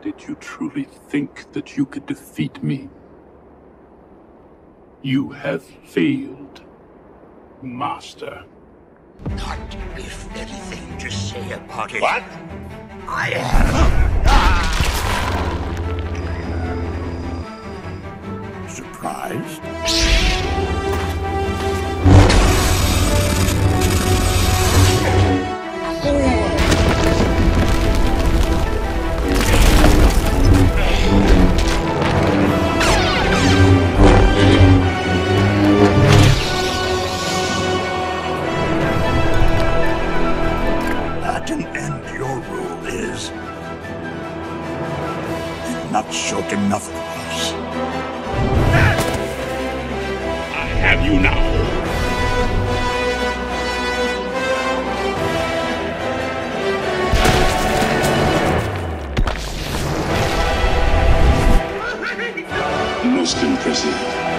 Did you truly think that you could defeat me? You have failed, Master. Not if anything to say about it. What? I have. Surprised? At an end, your rule is you've not showed enough of us. I have you now. Most impressive.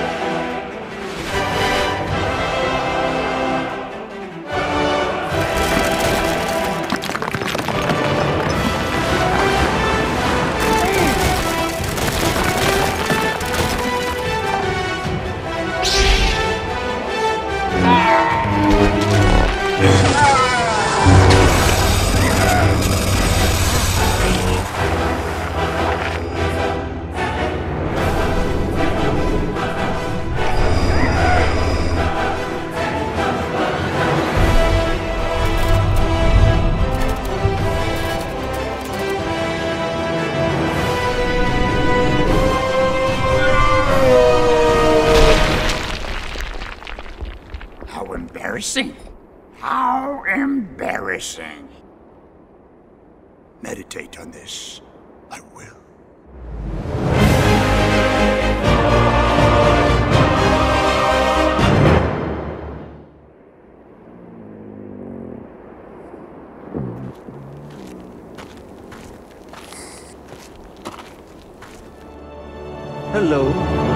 How embarrassing. How embarrassing. Meditate on this. I will. Hello.